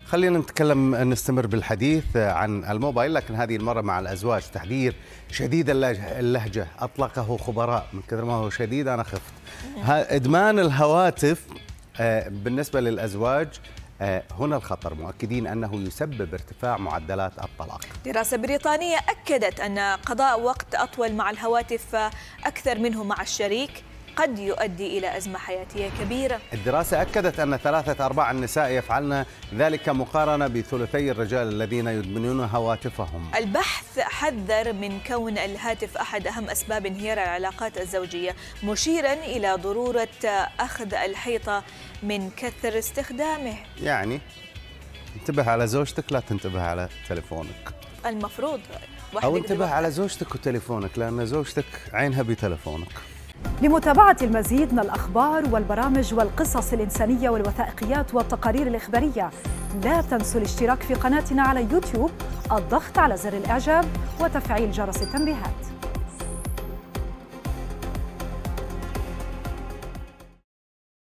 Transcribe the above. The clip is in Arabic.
خلينا نستمر بالحديث عن الموبايل، لكن هذه المرة مع الأزواج. تحذير شديد اللهجة أطلقه خبراء، من كثر ما هو شديد أنا خفت. إدمان الهواتف بالنسبة للأزواج هنا الخطر، مؤكدين أنه يسبب ارتفاع معدلات الطلاق. دراسة بريطانية أكدت أن قضاء وقت أطول مع الهواتف أكثر منه مع الشريك قد يؤدي إلى أزمة حياتية كبيرة. الدراسة أكدت أن 3/4 النساء يفعلن ذلك مقارنة بثلثي الرجال الذين يدمنون هواتفهم. البحث حذر من كون الهاتف أحد أهم أسباب انهيار العلاقات الزوجية، مشيرا إلى ضرورة أخذ الحيطة من كثر استخدامه. يعني انتبه على زوجتك، لا تنتبه على تليفونك. المفروض أو انتبه على زوجتك وتليفونك، لأن زوجتك عينها بتليفونك. لمتابعة المزيد من الأخبار والبرامج والقصص الإنسانية والوثائقيات والتقارير الإخبارية، لا تنسوا الاشتراك في قناتنا على يوتيوب، الضغط على زر الإعجاب وتفعيل جرس التنبيهات.